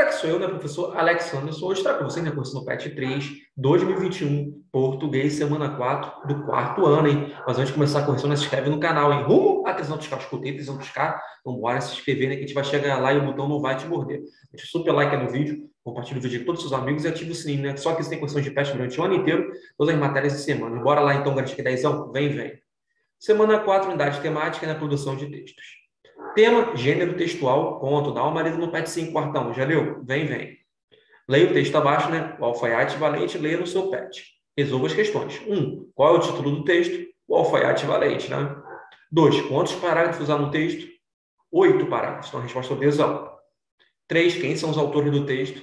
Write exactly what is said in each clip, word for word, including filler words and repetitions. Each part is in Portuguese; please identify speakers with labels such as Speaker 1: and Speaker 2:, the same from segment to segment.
Speaker 1: Galera, que sou eu, né, professor Alexandre, sou hoje para você, né, cursando PET três, dois mil e vinte e um, português, semana quatro, do quarto ano, hein? Mas antes de começar a correção, né, se inscreve no canal, hein? Rumo a trezentos k, escutei trezentos k, então bora se inscrever, né, que a gente vai chegar lá e o botão não vai te morder. Deixa o super like aí no vídeo, compartilha o vídeo com todos os seus amigos e ativa o sininho, né? Só que você tem correção de PET durante o ano inteiro, todas as matérias de semana. Bora lá, então, garantir que dezão? Vem, vem. Semana quatro, unidade temática na produção de textos. Tema, gênero textual, ponto, dá uma lida no PET cinco, quartão, já leu? Vem, vem. Leia o texto abaixo, né? O alfaiate valente, leia no seu PET. Resolva as questões. Um, qual é o título do texto? O alfaiate valente, né? Dois, quantos parágrafos há no texto? Oito parágrafos. Então, a resposta é obesão. Três, quem são os autores do texto?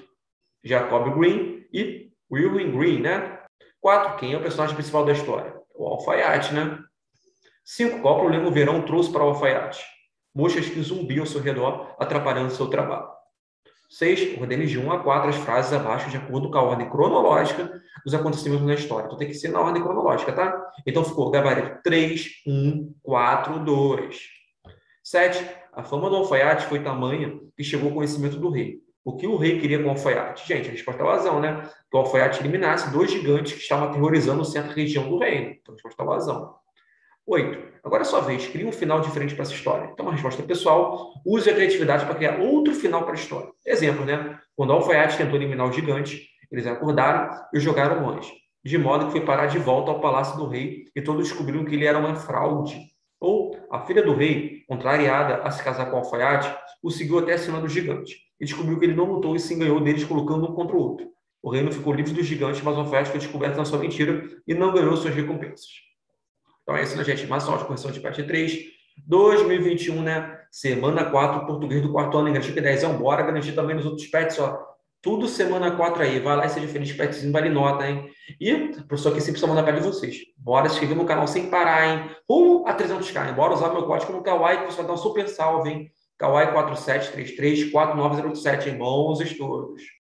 Speaker 1: Jacob Green e William Green, né? Quatro, quem é o personagem principal da história? O alfaiate, né? Cinco, qual problema o verão trouxe para o alfaiate? Moscas que zumbiam ao seu redor, atrapalhando seu trabalho. seis. Ordene de um a quatro as frases abaixo de acordo com a ordem cronológica dos acontecimentos na história. Então tem que ser na ordem cronológica, tá? Então ficou gabarito três, um, quatro, dois. sete. A fama do alfaiate foi tamanha que chegou ao conhecimento do rei. O que o rei queria com o alfaiate? Gente, a resposta é o azão, né? Que o alfaiate eliminasse dois gigantes que estavam aterrorizando certa região do reino. Então a resposta é o azão. oito. Agora é sua vez. Cria um final diferente para essa história. Então, uma resposta pessoal. Use a criatividade para criar outro final para a história. Exemplo, né? Quando o alfaiate tentou eliminar o gigante, eles acordaram e o jogaram longe, de modo que foi parar de volta ao palácio do rei e todos descobriram que ele era uma fraude. Ou a filha do rei, contrariada a se casar com o alfaiate, o seguiu até a cena do gigante e descobriu que ele não lutou e se enganou deles colocando um contra o outro. O reino ficou livre do gigante, mas o alfaiate foi descoberto na sua mentira e não ganhou suas recompensas. Então é isso, né, gente? Mais sorte, correção de PET três, dois mil e vinte e um, né? Semana quatro, português do quarto ano, garantir que dezão, bora garantir também nos outros PETs, ó. Tudo semana quatro aí. Vai lá e seja feliz, PETzinho, vale nota, hein? E, professor, aqui sempre precisa mandar PET de vocês. Bora se inscrever no canal sem parar, hein? Rumo a trezentos k, hein? Bora usar meu código no Kawaii, que você vai dar um super salve, hein? Kawaii quatro sete três três quatro nove zero sete, hein? Bons estudos.